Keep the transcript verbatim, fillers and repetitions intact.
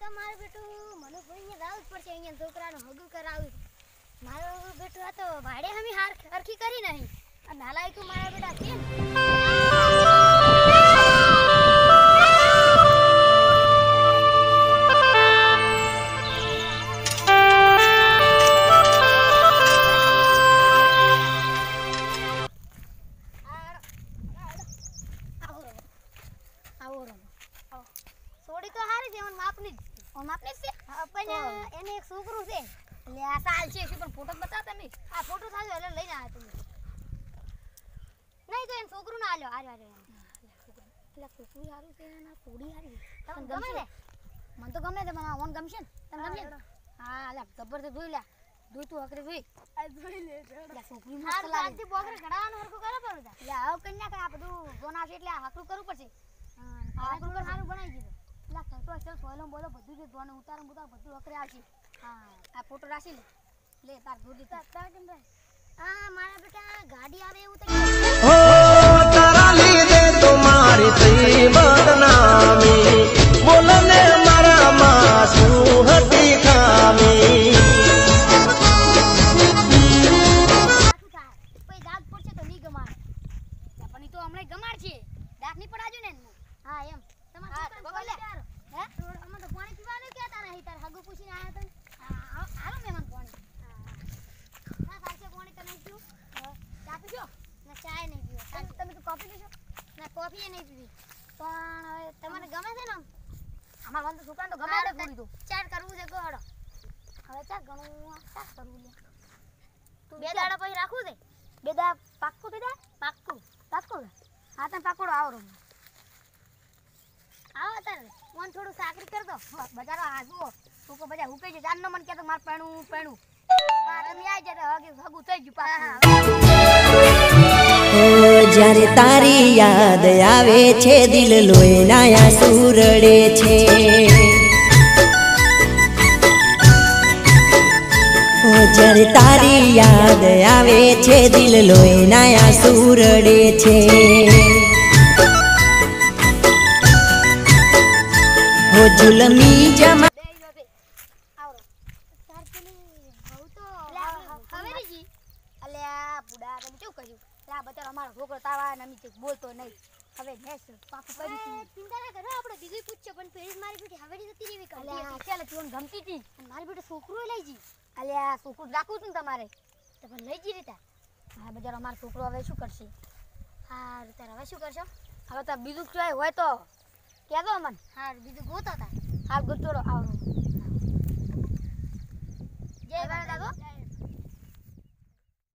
મારે બેટું મને કોઈ રાવ પડશે અહીંયા છોકરાનું હગું કરાવ્યું મારો બેટું આ તો ભાડે હમી હાર હરખી કરી નહીં આ નાલાયક મારા બેટા છે એને એક છોકરું છે એટલે આ સાલ છે શું પણ ફોટો બતાવતા નહીં આ ફોટો સાજો એટલે લઈને આવ્યા તમે નહીં તો એમ છોકરું ના આલ્યો આરે આરે એટલે છોકરું સારું છે ના થોડી સારી તમને ગમે ને મને તો ગમે છે મને ઓન ગમશે ને તમને ગમશે હા અલા ગબ્બર તો જોઈ લે દૂધ તું હકરે જોઈ આ જોઈ લે એટલે છોકરી મસ્ત લાગે આજથી બોકરે ઘડાવાનું હરખું કરે પડે એટલે આવ કન્યા કે આ બધું જોના છે એટલે હકરું કરવું પડશે હા હકરું કર સારું બનાવી દીધું લા કરતો ચલ સોયલો બોલો બધું જે ધોને ઉતાર ઉતાર બધું હકરે આવશે હા આ ફોટો રાખી લે લે તાર દોડી તાર તાર કેમ રે આ મારા બેટા ગાડી આવે એવું તો ઓ તારા લીધે તમારી થઈ બદનામી બોલો ને મારા માં શું હતી ખામી કોઈ દાગ પડશે તો નહીં ગમાડ પણ ઈ તો હમણે ગમાડ છે દાગ નહીં પડાજો ને હા એમ તમાર બોલે હે અમે તો પાણી પીવાનું કહેતા નહીં તાર હગુ પૂછીને આયા તને હા હાલો મહેમાન પાણી હા સાચે પાણી તો નહીં પીવું ચા પીજો ના ચાય નહીં પીવો તમે તો કોફી પીશો ના કોફી એ નહીં પીવી પણ હવે તમને ગમે છે ને અમાર વંત સુકાન તો ગમે છે પૂરી તો ચાર કરવું છે ગોહડો હવે ચા ઘણું ચા કરવું લે તું બે દાડા પછી રાખું છે બે દા પાક્કું બે દા પાક્કું પાક્કું હા તને પાકોડો આવો રૂમ આવો તારે મન થોડું સાકરી કર દો બજારો આ જુઓ તું કો બજા હુકે છે જાનનો મન કે તો માર પેણું પેણું આ તમે આઈ જરે હગે હગું થઈ ગયું પાછું ઓ જ્યારે તારી યાદ આવે છે દિલ લોહીના આંસુ રડે છે ઓ જ્યારે તારી યાદ આવે છે દિલ લોહીના આંસુ રડે છે ઓ ઝુલમી જમા આવરો તાર પેલી બહુ તો હવેરીજી અલ્યા બુડા તમે શું કર્યું લા બચારો અમારો છોકરો તાવા નમી બોલતો નહીં હવે નેસ પાકું કરી ચિંતા ના કરો આપણે બીજું પૂછજો પણ ફેરી મારી બેટી હવેરી જતી રેવી કરી અલ્યા ચાલ તું ગમતી હતી મારી બેટી છોકરો લઈ જી અલ્યા છોકરું રાખું છું તમારે તો પણ લઈ જી રીતા હા બજાર અમારો છોકરો હવે શું કરશે હા તાર હવે શું કરશો હવે તો બીજું ક્યાંય હોય તો કહેજો અમન હા બીજું ગોતો તા હા ગોતોડો આવરો